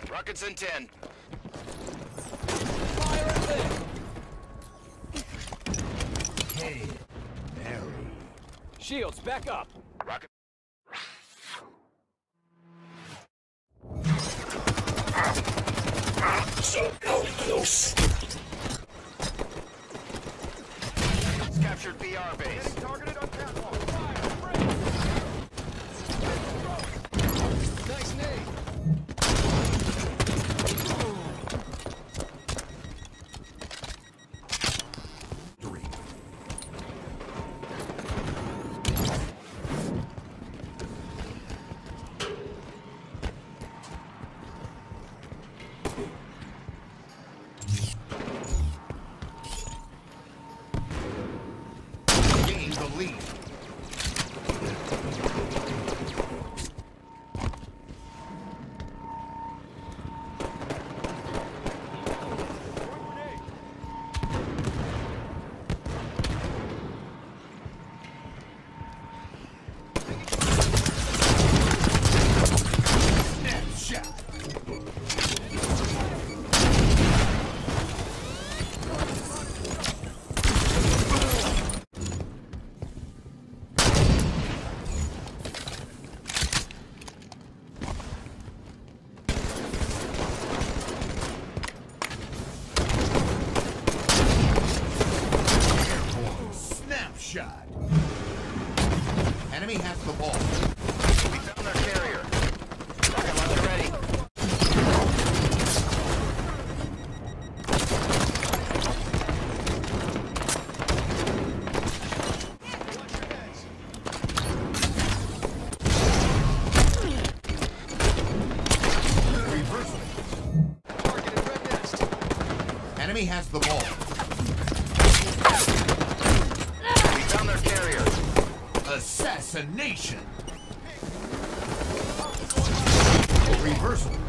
Rockets in 10. Fire at them. Hey, Mary. Shields, back up. Rocket. So close. It's captured BR base. Getting targeted on catwalk. Fire! Nice nade. Gain the lead. Snapshot. Snapshot. Enemy has the ball. We found their carrier. Rocket launcher ready. Reversal. Target in red nest. Enemy has the ball. We found their carrier. Assassination. Reversal.